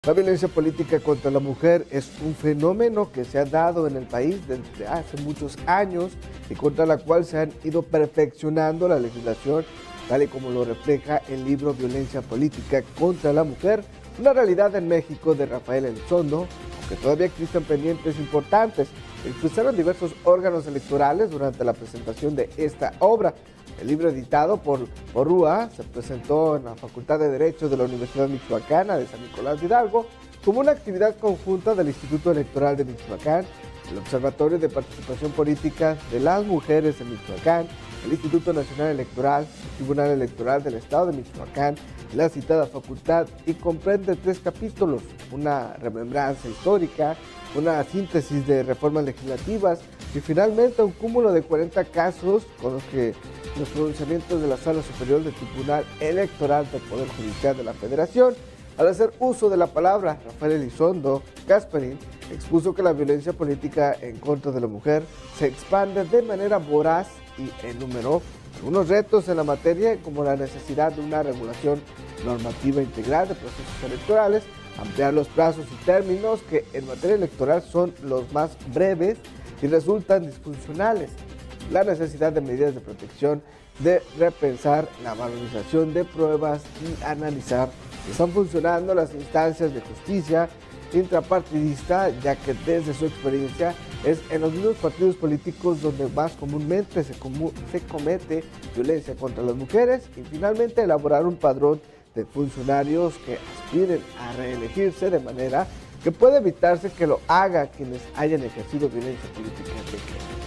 La violencia política contra la mujer es un fenómeno que se ha dado en el país desde hace muchos años y contra la cual se han ido perfeccionando la legislación, tal y como lo refleja el libro Violencia Política contra la Mujer, una realidad en México de Rafael Elizondo, aunque todavía existen pendientes importantes. Expresaron diversos órganos electorales durante la presentación de esta obra. El libro editado por RUA se presentó en la Facultad de Derecho de la Universidad Michoacana de San Nicolás de Hidalgo como una actividad conjunta del Instituto Electoral de Michoacán, el Observatorio de Participación Política de las Mujeres de Michoacán, el Instituto Nacional Electoral, el Tribunal Electoral del Estado de Michoacán, la citada facultad, y comprende 3 capítulos: una remembranza histórica, una síntesis de reformas legislativas y finalmente un cúmulo de 40 casos con los que los pronunciamientos de la Sala Superior del Tribunal Electoral del Poder Judicial de la Federación. Al hacer uso de la palabra, Rafael Elizondo Gasparín expuso que la violencia política en contra de la mujer se expande de manera voraz y enumeró algunos retos en la materia, como la necesidad de una regulación normativa integral de procesos electorales, ampliar los plazos y términos que en materia electoral son los más breves y resultan disfuncionales, la necesidad de medidas de protección, de repensar la valorización de pruebas y analizar si están funcionando las instancias de justicia intrapartidista, ya que desde su experiencia es en los mismos partidos políticos donde más comúnmente se comete violencia contra las mujeres, y finalmente elaborar un padrón de funcionarios que aspiren a reelegirse de manera que pueda evitarse que lo haga quienes hayan ejercido violencia política en México.